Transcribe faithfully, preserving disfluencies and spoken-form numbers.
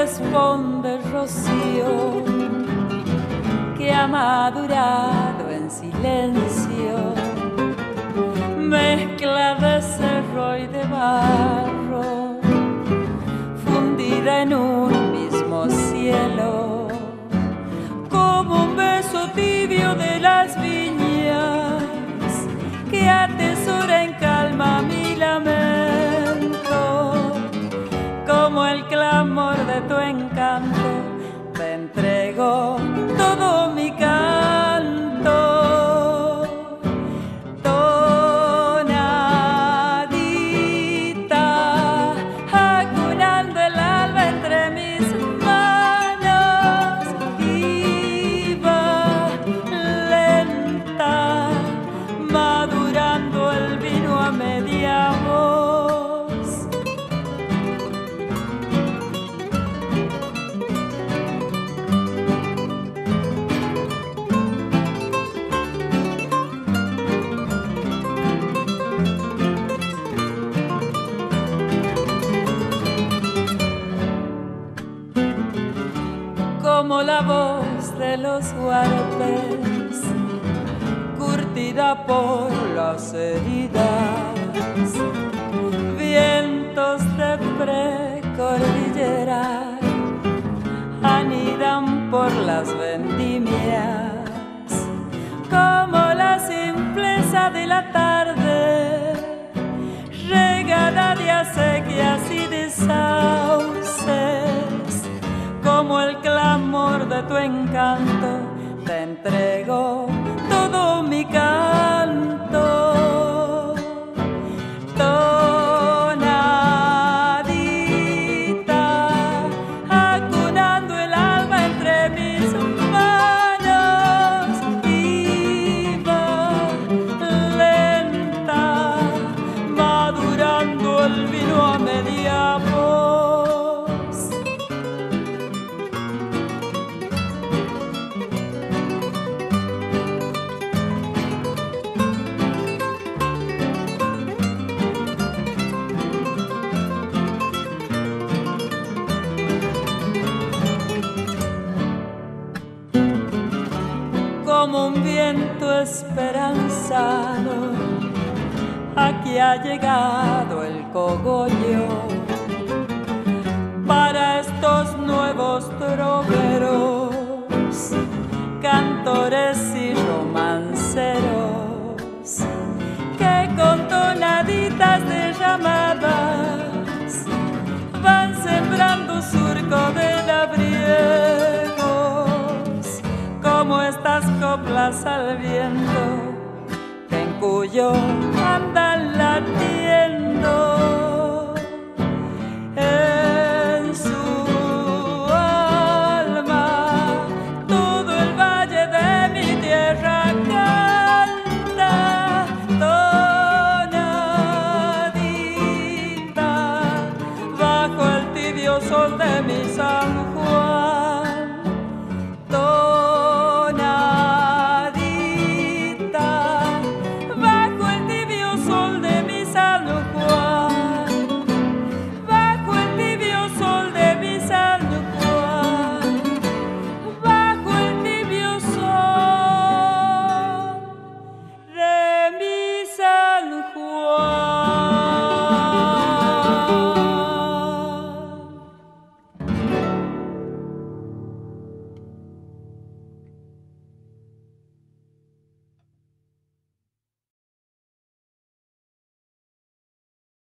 responde el rocío que ha madurado en silencio, mezcla de cerro y de barro, fundida en un mismo cielo, como un beso tibio de las viñas que atesora en calma mi lamento, como el clamor de tu encanto, te entrego todo mi canto. Tonadita, acunando el alba entre mis manos, viva, lenta, madurando el vino a media voz. Como la voz de los huarpes, curtida por las heridas, vientos de precordillera anidan por las vendimias, como la simpleza de la tarde, regada de acequias y de sauces, como el clamor de tu encanto, te entrego todo mi canto. Tonadita, acunando el alba entre mis manos, viva, lenta, madurando el vino a media voz. Como un viento esperanzado, aquí ha llegado el cogollo para estos nuevos troveros, cantores y romanceros, que con tonaditas de llamadas van sembrando surco de labriegos, como estas coplas al viento, en cuyo